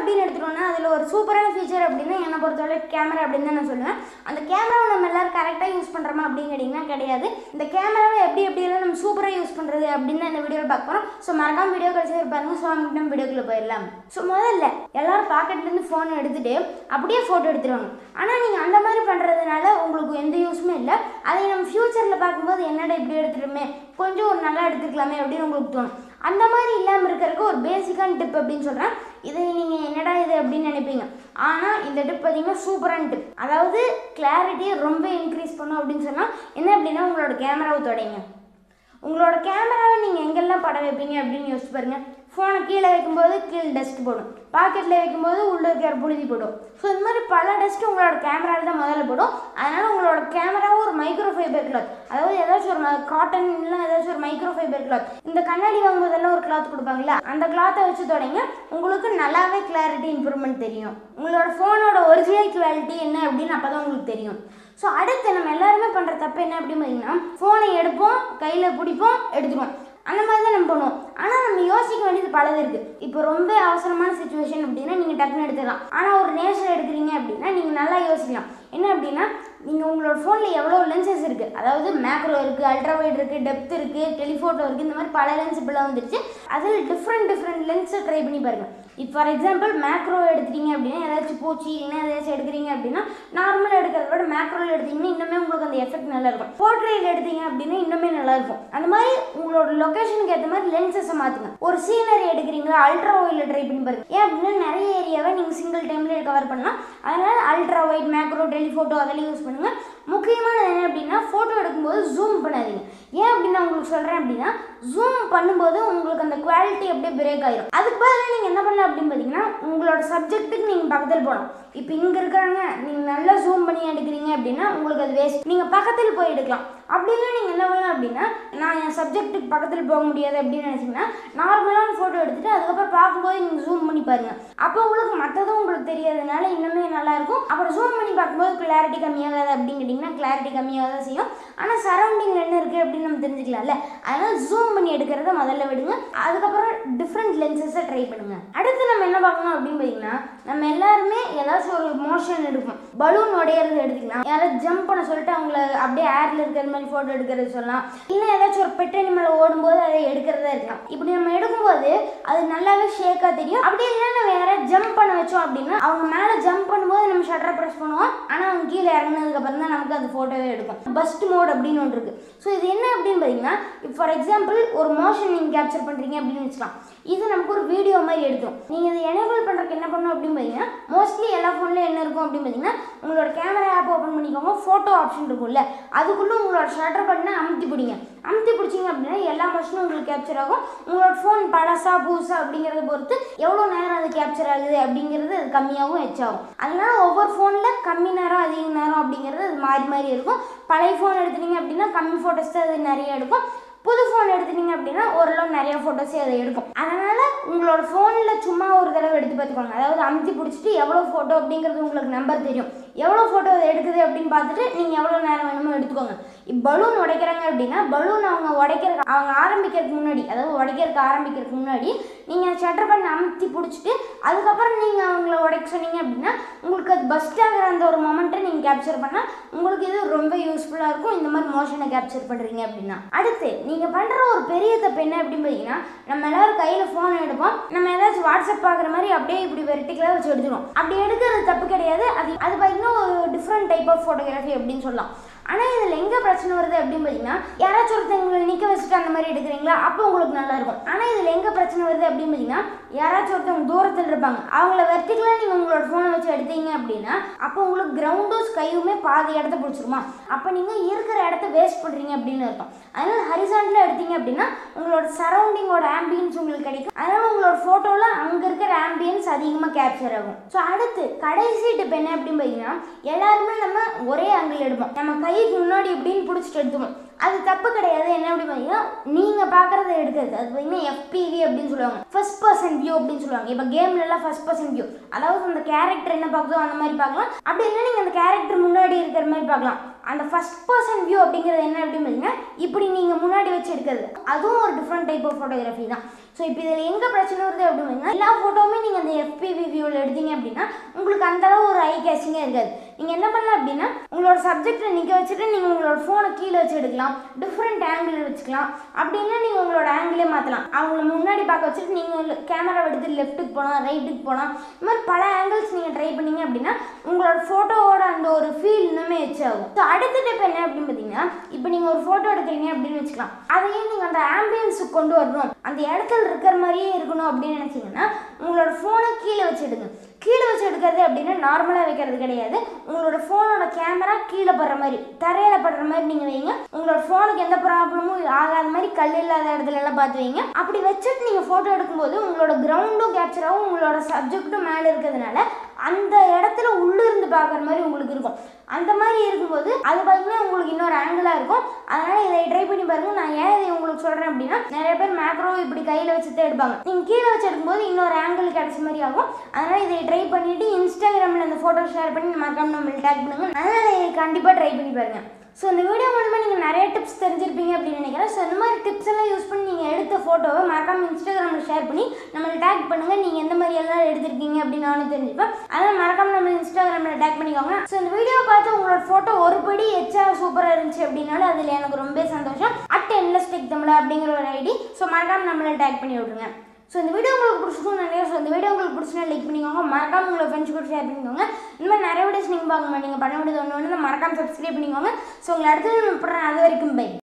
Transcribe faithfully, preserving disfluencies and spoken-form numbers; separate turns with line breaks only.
அப்படின்னு எடுத்துட்டோம்னா அதில் ஒரு சூப்பரான ஃபீச்சர் அப்படின்னா என்னை பொறுத்தவரை கேமரா அப்படின்னு தான் நான் சொல்லுவேன். அந்த கேமராவை நம்ம எல்லாரும் கரெக்டாக யூஸ் பண்ணுறோமா அப்படின்னு கேட்டிங்கன்னா கிடையாது. இந்த கேமராவை எப்படி எப்படியெல்லாம் நம்ம சூப்பராக யூஸ் பண்ணுறது அப்படின்னு தான் இந்த வீடியோவில் பார்க்க போகிறோம். ஸோ மறக்காம வீடியோ கழிச்சு இருப்பாருங்க. ஸோ நம்ம வீடியோக்குள்ளே போயிடலாம். ஸோ முதல்ல எல்லாரும் பாக்கெட்லேருந்து ஃபோன் எடுத்துகிட்டு அப்படியே ஃபோட்டோ எடுத்துருவாங்க. ஆனால் நீங்கள் அந்த மாதிரி பண்ணுறதுனால உங்களுக்கு எந்த யூஸுமே இல்லை. அதை நம்ம ஃப்யூச்சரில் பார்க்கும்போது என்னடா இப்படி எடுத்துட்டோமே, கொஞ்சம் ஒரு நல்லா எடுத்துக்கலாமே அப்படின்னு உங்களுக்கு தோணும். அந்த மாதிரி இல்லாமல் இருக்கிறதுக்கு ஒரு பேசிக்கான டிப் அப்படின்னு சொல்கிறேன். இதை நீங்கள் என்னடா இது அப்படின்னு நினைப்பீங்க. ஆனால் இந்த டிப் பார்த்தீங்கன்னா சூப்பரான டிப். அதாவது கிளாரிட்டியை ரொம்ப இன்க்ரீஸ் பண்ணும் அப்படின்னு சொன்னால் என்ன அப்படின்னா உங்களோட கேமராவை தொடங்க. உங்களோட கேமராவை நீங்கள் எங்கெல்லாம் படம் வைப்பீங்க அப்படின்னு யோசிச்சு பாருங்கள். ஃபோனை கீழே வைக்கும்போது கீழே டஸ்ட் போடும், பாக்கெட்டில் வைக்கும்போது உள்ளே இருக்கிற புழுதி போடும். ஸோ இந்த மாதிரி பல டஸ்ட்டு உங்களோட கேமராவில் தான் முதல்ல போடும். அதனால் உங்களோட கேமராவும் ஒரு மைக்ரோ ஃபைபர் கிளாத், அதாவது ஏதாச்சும் ஒரு காட்டன்லாம் ஏதாச்சும் ஒரு மைக்ரோ ஃபைபர் கிளாத், இந்த கண்ணாடி வாங்கும்போதெல்லாம் ஒரு கிளாத் கொடுப்பாங்களா, அந்த கிளாத்தை வச்சு தொடங்க. உங்களுக்கு நல்லாவே கிளாரிட்டி இம்ப்ரூவ்மெண்ட் தெரியும். உங்களோட ஃபோனோட ஒரிஜினல் குவாலிட்டி என்ன அப்படின்னு அப்போ தான் உங்களுக்கு தெரியும். ஸோ அடுத்து நம்ம எல்லாருமே பண்ணுற தப்பு என்ன அப்படின்னு பார்த்தீங்கன்னா ஃபோனை எடுப்போம், கையில் பிடிப்போம், எடுத்துருவோம். அந்த மாதிரி தான் நம்ம பண்ணுவோம். ஆனால் நம்ம யோசிக்க வேண்டியது பலது இருக்குது. இப்போ ரொம்ப அவசரமான சுச்சுவேஷன் அப்படின்னா நீங்கள் டக்குன்னு எடுத்துக்கலாம். ஆனால் ஒரு நேச்சர் எடுக்கிறீங்க அப்படின்னா நீங்கள் நல்லா யோசிக்கலாம். என்ன அப்படின்னா நீங்கள் உங்களோட ஃபோனில் எவ்வளோ லென்சஸ் இருக்குது, அதாவது மேக்ரோ இருக்குது, அல்ட்ரா வைட் இருக்குது, டெப்த் இருக்குது, டெலிஃபோட்டோ இருக்குது, இந்த மாதிரி பல லென்ஸ் இப்போலாம் வந்துருச்சு. அதில் டிஃப்ரெண்ட் டிஃப்ரெண்ட் லென்ஸை ட்ரை பண்ணி பாருங்கள். இப்போ ஃபார் எக்ஸாம்பிள் மேக்ரோ எடுத்துட்டீங்க அப்படின்னா ஏதாச்சும் பூச்சி இல்லைன்னா ஏதாச்சும் எடுக்கிறீங்க அப்படின்னா நார்மலாக எடுக்கிறத விட மேக்ரோவில் எடுத்திங்கன்னா இன்னுமே உங்களுக்கு அந்த எஃபெக்ட் நல்லா இருக்கும். போர்ட்ரேயில் எடுத்தீங்க அப்படின்னா இன்னுமே நல்லாயிருக்கும். அந்த மாதிரி உங்களோட லொக்கேஷனுக்கு ஏற்ற மாதிரி லென்சஸை மாற்றுங்க. ஒரு சீனரி எடுக்கிறீங்களா அல்ட்ரா வைடில் ட்ரை பண்ணி பாருங்க. ஏன் அப்படின்னா நிறைய ஏரியாவை நீங்கள் சிங்கிள் டைம்லேயே கவர் பண்ணலாம். அதனால் அல்ட்ரா வைட், மேக்ரோ, டெலிஃபோட்டோ அதெல்லாம் யூஸ் பண்ணுங்கள். முக்கியமானது என்ன அப்படின்னா ஃபோட்டோ எடுக்கும்போது ஜூம் பண்ணாதீங்க. ஏன் அப்படின்னா உங்களுக்கு சொல்கிறேன் அப்படின்னா ஜூம் பண்ணும்போது உங்களுக்கு அந்த குவாலிட்டி அப்படியே பிரேக் ஆயிடும். அதுக்கு பதிலாக நீங்கள் என்ன பண்ணலாம் அப்படின்னு பார்த்தீங்கன்னா உங்களோட சப்ஜெக்ட்டுக்கு நீங்கள் பக்கத்தில் போகலாம். இப்போ இங்கே இருக்காங்க, நீங்கள் நல்லா ஜூம் பண்ணி எடுக்கிறீங்க அப்படின்னா உங்களுக்கு அது வேஸ்ட். நீங்கள் பக்கத்தில் போய் எடுக்கலாம். அப்படி இல்லை நீங்கள் என்ன பண்ணலாம் அப்படின்னா நான் என் சப்ஜெக்ட்டுக்கு பக்கத்தில் போக முடியாது அப்படின்னு நினச்சிங்கன்னா நார்மலான ஃபோட்டோ எடுத்துகிட்டு அதுக்கப்புறம் பார்க்கும்போது நீங்கள் ஜூம் பண்ணி பாருங்கள். அப்போ உங்களுக்கு மற்றதும் உங்களுக்கு தெரியாதனால இன்னுமே நல்லாயிருக்கும். அப்புறம் ஜூம் பண்ணி பார்க்கும்போது கிளாரிட்டி கம்மியாகாது அப்படின்னு கேட்டிங்கன்னா கிளாரிட்டி கம்மியாக தான் செய்யும். ஆனால் சரௌண்டிங்கில் என்ன இருக்குது அப்படின்னு நம்ம தெரிஞ்சுக்கலாம்ல. அதனால் ஜூம் பண்ணி எடுக்கிறத முதல்ல விடுங்க. அதுக்கப்புறம் டிஃப்ரெண்ட் லென்சஸை ட்ரை பண்ணுங்கள். அடுத்து நம்ம என்ன பார்க்கணும் அப்படின்னு பார்த்தீங்கன்னா நம்ம எல்லாருமே ஏதாச்சும் ஒரு மோஷன் எடுப்போம். பலூன் உடையிறது எடுத்துக்கலாம். யாராவது ஜம்ப் பண்ண சொல்லிட்டு அவங்கள அப்படியே ஏரில் இருக்கிற மாதிரி ஃபோட்டோ எடுக்கிறது சொல்லலாம். இல்லை ஏதாச்சும் ஒரு பெட் அனிமலை ஓடும்போது அதை எடுக்கிறதா இருக்கலாம். இப்படி நம்ம எடுக்கும்போது அது நல்லாவே ஷேக்காக தெரியும். அப்படி இல்லைன்னா நம்ம யாராவது ஜம்ப் பண்ண வச்சோம் அப்படின்னா அவங்க மேலே ஜம்ப் பண்ணும்போது நம்ம ஷட்டரை ப்ரெஸ் பண்ணுவோம். ஆனால் அவங்க கீழே இறங்கினதுக்கப்புறம் தான் நமக்கு அந்த ஃபோட்டோவே எடுக்கும். பஸ்ட் மோட் அப்படின்னு ஒன்று இருக்குது. ஸோ இது என்ன அப்படின்னு பார்த்தீங்கன்னா இப்போ ஃபார் எக்ஸாம்பிள் ஒரு மோஷன் நீங்கள் கேப்சர் பண்ணுறீங்க அப்படின்னு வச்சுக்கலாம். இது நமக்கு ஒரு வீடியோ மாதிரி எடுக்கும். நீங்கள் இதை எனேபிள் பண்ணுறதுக்கு என்ன பண்ணணும் அப்படின்னு பார்த்தீங்கன்னா மோஸ்ட்லி எல்லா ஃபோன்லையும் என்ன இருக்கும் அப்படின்னு பார்த்தீங்கன்னா உங்களோட கேமரா ஆப் ஓப்பன் பண்ணிக்கோங்க. ஃபோட்டோ ஆப்ஷன் இருக்கும்ல அதுக்குள்ளே உங்களோட ஷட்டர் பட்டனை அமுத்தி பிடிங்க. அமுத்தி பிடிச்சிங்க அப்படின்னா எல்லா மோஷனும் உங்களுக்கு கேப்சர் ஆகும். உங்களோட ஃபோன் பழசா புதுசா அப்படிங்கிறத பொறுத்து எவ்வளோ நேரம் அது கேப்சர் ஆகுது அப்படிங்கிறது அது கம்மியாகவும் ஹெச்சாகும். அதனால ஒவ்வொரு ஃபோனில் கம்மி நேரம் அதிக நேரம் அப்படிங்கிறது அது மாறி மாறி இருக்கும். பழைய ஃபோன் எடுத்துட்டீங்க அப்படின்னா கம்மி ஃபோட்டோஸ் தான் அது நிறைய எடுக்கும். புது ஃபோன் எடுத்துட்டீங்க அப்படின்னா ஓரளவு நிறைய ஃபோட்டோஸே அதை எடுக்கும். அதனால் உங்களோட ஃபோனில் சும்மா ஒரு தடவை எடுத்து பார்த்துக்கோங்க. அதாவது அமுத்தி பிடிச்சிட்டு எவ்வளோ ஃபோட்டோ அப்படிங்கிறது உங்களுக்கு நம்பர் தெரியும். எவ்வளோ ஃபோட்டோ அதை எடுக்குது அப்படின்னு பார்த்துட்டு நீங்கள் எவ்வளோ நேரம் வேணுமோ எடுத்துக்கோங்க. இப்போ பலூன் உடைக்கிறாங்க அப்படின்னா பலூன் அவங்க உடைக்கிற அவங்க ஆரம்பிக்கிறதுக்கு முன்னாடி, அதாவது உடைக்கிறதுக்கு ஆரம்பிக்கிறதுக்கு முன்னாடி நீங்கள் ஷட்டர் பண்ணி அமுத்தி பிடிச்சிட்டு அதுக்கப்புறம் நீங்கள் அவங்கள உடைக்க சொன்னீங்க அப்படின்னா உங்களுக்கு அது பஸ்ட் ஆகிற அந்த ஒரு மொமெண்ட்டை நீங்கள் கேப்சர் பண்ணால் உங்களுக்கு இது ரொம்ப யூஸ்ஃபுல்லாக இருக்கும். இந்த மாதிரி மோஷனை கேப்சர் பண்ணுறீங்க அப்படின்னா அடுத்து நீங்கள் பண்ணுற ஒரு பெரிய தப்பு என்ன அப்படின்னு பார்த்தீங்கன்னா நம்ம எல்லாரும் கையில் ஃபோன் எடுப்போம். நம்ம ஏதாச்சும் வாட்ஸ்அப் பார்க்குற மாதிரி அப்படியே இப்படி வெர்டிக்கலாக வச்சு எடுத்துருவோம். அப்படி எடுக்கிறது தப்பு கிடையாது. அது அது பார்த்தீங்கன்னா ஒரு டிஃப்ரெண்ட் டைப் ஆஃப் ஃபோட்டோகிராஃபி அப்படின்னு சொல்லலாம். ஆனால் இதில் எங்கே பிரச்சனை வருது அப்படின்னு பார்த்தீங்கன்னா யாராச்சும் ஒருத்தவங்களை நிற்க வச்சுட்டு அந்த மாதிரி எடுக்கிறீங்களா அப்போ உங்களுக்கு நல்லா இருக்கும். ஆனால் இதில் எங்கே பிரச்சனை வருது அப்படின்னு பார்த்தீங்கன்னா யாராச்சும் ஒருத்தவங்க தூரத்தில் இருப்பாங்க அவங்கள வெர்டிக்கலாக நீங்கள் உங்களோட ஃபோனை வச்சு எடுத்தீங்க அப்படின்னா அப்போ உங்களுக்கு கிரவுண்டும் ஸ்கையுமே பாதி இடத்த பிடிச்சிருமா, அப்போ நீங்கள் இருக்கிற இடத்த வேஸ்ட் பண்ணுறீங்க அப்படின்னு இருக்கும். அதனால் ஹரிசாண்டலாக எடுத்தீங்க அப்படின்னா உங்களோட சரௌண்டிங்கோட ஆம்பியன்ஸ் உங்களுக்கு கிடைக்கும். அதனால் உங்களோட ஃபோட்டோவில் அங்கே இருக்கிற ஆம்பியன்ஸ் அதிகமாக கேப்சர் ஆகும். ஸோ அடுத்து கடைசி டிப் என்ன அப்படின்னு பார்த்தீங்கன்னா எல்லாருமே நம்ம ஒரே ஆங்கிள் எடுப்போம். நம்ம கைக்கு முன்னாடி எப்படின்னு பிடிச்சிட்டு எடுத்துவோம். அது தப்பு கிடையாது. என்ன அப்படி பார்த்தீங்கன்னா நீங்கள் பார்க்குறத எடுக்கிறது அது பார்த்தீங்கன்னா எஃபிவி அப்படின்னு சொல்லுவாங்க. ஃபர்ஸ்ட் பர்சன் வியூ அப்படின்னு சொல்லுவாங்க. இப்போ கேம்லலாம் ஃபர்ஸ்ட் பர்சன் வியூ, அதாவது அந்த கேரக்டர் என்ன பார்க்குதோ அந்த மாதிரி பார்க்கலாம். அப்படி இல்லை நீங்கள் அந்த கேரக்டர் முன்னாடி இருக்கிற மாதிரி பார்க்கலாம். அந்த ஃபர்ஸ்ட் பர்சன் வியூ அப்படிங்கிறது என்ன அப்படின்னு பார்த்தீங்கன்னா இப்படி நீங்கள் முன்னாடி வச்சு எடுக்கிறது அதுவும் ஒரு டிஃப்ரெண்ட் டைப் ஆஃப் ஃபோட்டோகிராஃபி தான். ஸோ இப்போ இதில் எங்கே பிரச்சனை வருது அப்படின்னு பார்த்தீங்கன்னா எல்லா ஃபோட்டோவுமே நீங்கள் அந்த எஃபிவி வியூவில் அப்படின்னா உங்களுக்கு அந்தளவு ஒரு ஐ கேச்சிங்கே இருக்காது. நீங்கள் என்ன பண்ணலாம் அப்படின்னா உங்களோட சப்ஜெக்டை நிற்க வச்சுட்டு நீங்கள் உங்களோட ஃபோனை கீழே வச்சு எடுக்கலாம், டிஃப்ரெண்ட் ஆங்கிள் வச்சுக்கலாம். அப்படின்னா நீங்கள் உங்களோட ஆங்கிளே மாற்றலாம். அவங்கள முன்னாடி பார்க்க வச்சுட்டு நீங்கள் கேமரா எடுத்து லெஃப்ட்டுக்கு போகலாம், ரைட்டுக்கு போகலாம். இந்த மாதிரி பல ஆங்கிள்ஸ் நீங்கள் ட்ரை பண்ணீங்க அப்படின்னா உங்களோட ஃபோட்டோவோட அந்த ஒரு ஃபீல் இன்னுமே எச் ஆகும். ஸோ அடுத்த டிப் என்ன அப்படின்னு பார்த்தீங்கன்னா, இப்போ நீங்கள் ஒரு ஃபோட்டோ எடுக்கிறீங்க அப்படின்னு வச்சுக்கலாம், அதையே நீங்கள் அந்த ஆம்பியன்ஸுக்கு கொண்டு வரணும், அந்த இடத்துல இருக்கிற மாதிரியே இருக்கணும் அப்படின்னு நினச்சிங்கன்னா உங்களோட ஃபோனை கீழே வச்சு எடுங்க. கீழே வச்சு எடுக்கிறது அப்படின்னா நார்மலாக வைக்கிறது கிடையாது. உங்களோட ஃபோனோட கேமரா கீழே படுற மாதிரி, தரையில் படுற மாதிரி நீங்கள் வைங்க. உங்களோட ஃபோனுக்கு எந்த ப்ராப்ளமும் ஆகாத மாதிரி கல் இல்லாத இடத்துல எல்லாம் பார்த்து வைங்க. அப்படி வச்சுட்டு நீங்கள் ஃபோட்டோ எடுக்கும்போது உங்களோட கிரவுண்டும் கேப்சர் ஆகும், உங்களோட சப்ஜெக்டும் மேலே இருக்கிறதுனால அந்த இடத்துல உள்ளிருந்து பார்க்குற மாதிரி உங்களுக்கு இருக்கும். அந்த மாதிரி இருக்கும்போது அது பார்த்தீங்கன்னா உங்களுக்கு இன்னொரு ஆங்கிளாக இருக்கும். அதனால் இதை ட்ரை பண்ணி பாருங்கள். நான் ஏன் இதை உங்களுக்கு சொல்கிறேன் அப்படின்னா, நிறைய பேர் மேக்ரோ இப்படி கையில் வச்சு தான் எடுப்பாங்க. நீங்கள் கீழே வச்சு எடுக்கும்போது இன்னொரு ஆங்கிள் கிடைச்ச மாதிரி ஆகும். அதனால் இதை ட்ரை பண்ணிவிட்டு இன்ஸ்டாகிராமில் அந்த ஃபோட்டோ ஷேர் பண்ணி மறக்காம நம்மளுக்கு டேக் பண்ணுங்கள். அதனால் இதை கண்டிப்பாக ட்ரை பண்ணி பாருங்கள். ஸோ இந்த வீடியோ மூலமாக நீங்கள் நிறைய டிப்ஸ் தெரிஞ்சிருப்பீங்க அப்படின்னு நினைக்கிறேன். ஸோ இந்த மாதிரி டிப்ஸ் எல்லாம் யூஸ் பண்ணி நீங்கள் எடுத்த ஃபோட்டோவை மறக்காமல் இன்ஸ்டாகிராமில் ஷேர் பண்ணி நம்மளுக்கு டேக் பண்ணுங்கள். நீங்கள் எந்த மாதிரி எல்லாம் எடுத்திருக்கீங்க அப்படின்னு நானும் தெரிஞ்சுப்பேன். அதனால் மறக்காமல் நம்ம இன்ஸ்டாகிராமில் டேக் பண்ணிக்கோங்க. ஸோ இந்த வீடியோ பார்த்து உங்களோட ஃபோட்டோ ஒருபடி எச்சா சூப்பராக இருந்துச்சு அப்படின்னாலும் அதில் எனக்கு ரொம்ப சந்தோஷம். அட் என்லெஸ் டெக் தமிழ் அப்படிங்கிற ஒரு ஐடி. ஸோ மறக்காமல் நம்மளை டேக் பண்ணி விட்ருங்க. ஸோ இந்த வீடியோ உங்களுக்கு பிடிச்சிருக்கும் நிறைய. ஸோ இந்த வீடியோ உங்களுக்கு பிடிச்சினா லைக் பண்ணிக்கோங்க, மறக்காம உங்களை ஃப்ரெண்ட்ஸ் கூட ஷேர் பண்ணிக்கோங்க. இந்த மாதிரி நிறைய வீடியோஸ் நீங்கள் பார்க்கணும், நீங்கள் பண்ண வேண்டியது ஒன்று ஒன்று மறக்காமல் சப்ஸ்கிரைப் பண்ணிக்கோங்க. ஸோ உங்களை அடுத்தது நான் போடுறேன். அது வரைக்கும் பை.